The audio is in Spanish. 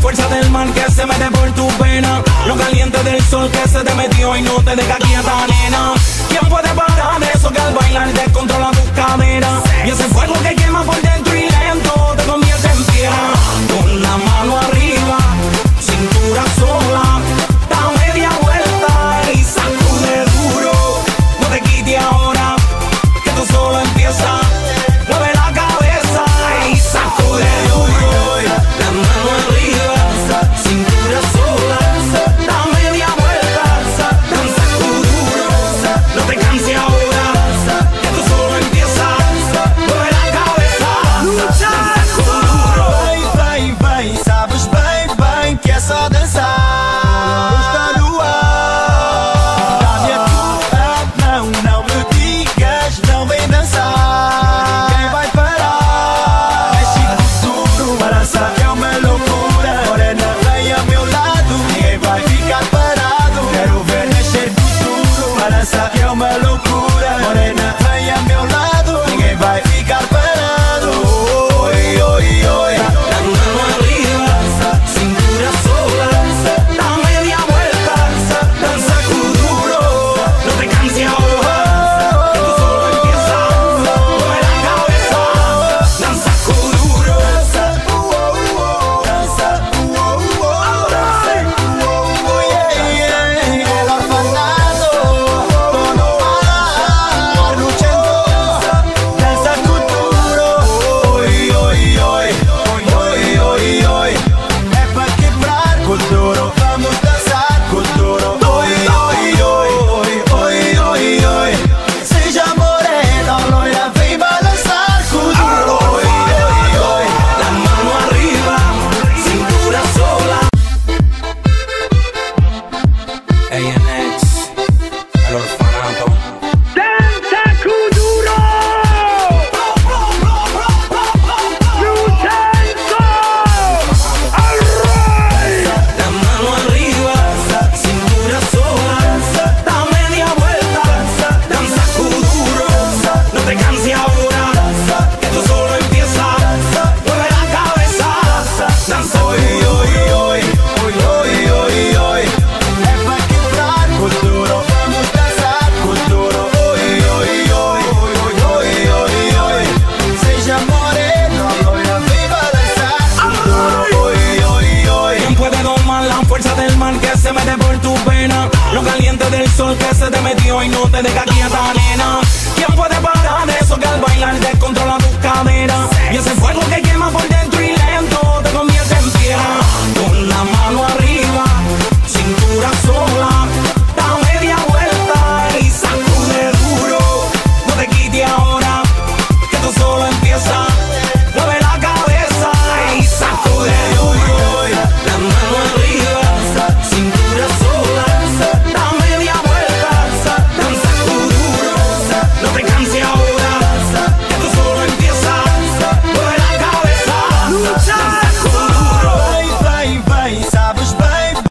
fuerza del mar que se mete por tu pena, lo caliente del sol que se te metió y no te deja quieta, nena. ¿Quién puede parar eso que al bailar descontrola tus caderas? Y ese fuego que quema por dentro y lento te convierte en piedra. Con la mano arriba, cintura sola, da media vuelta y sacude duro. No te quites ahora, que tú solo empiezas. Mueve la cabeza y sacude duro. La mano arriba, cintura sola, da media vuelta, danza duro. No te canses ahora, que tú solo empiezas. Mueve la cabeza, danza duro. Vai, vai, sabes bem, bem que é só dançar. Está no ar. Dá-me a tua mão, não me digas, não vem dançar. Ninguém vai parar. Mexe duro, balança que é uma loucura. Morena, vem ao meu lado, ninguém vai ficar parado. Quero ver mexer duro, balança que é uma loucura. Morena, vem ao meu lado, ninguém vai ficar parado. Oi, oi, oi. La mano arriba, cintura sola, da media vuelta, danza duro. No te canses ahora, que tú solo empiezas. Mueve la cabeza, danza duro. El orfanato, todo ar, luchando, danza futuro. Oi, oi, oi, oi, oi, oi. É pra quebrar com duro, vamos dançar com duro. Oi, oi, oi, oi, oi, oi. Seja morena ou loira, vem balançar com duro. Oi, oi, oi. La mano arriba, cintura sola. ANX, el orfanato. Danza Kuduro! Lucenzo! Array! La mano arriba, cintura sola, da media vuelta, danza duro. No te canses ahora, que tú solo empiezas. Mueve la cabeza, danza Oi, oi, oi, oi, oi, oi, oi. É pra quebrar com duro, vamos dançar com duro. Oi, oi, oi, oi, oi, oi, oi. Seja morena ou loira, vem balançar com duro. Oi, oi, oi. ¿Quién puede domar la fuerza del mar que se mete por tu pena? Lo caliente del sol que se te metió y no te deja quieta, nena. ¿Quién puede parar eso que al bailar descontrola tus caderas? Y ese fuego que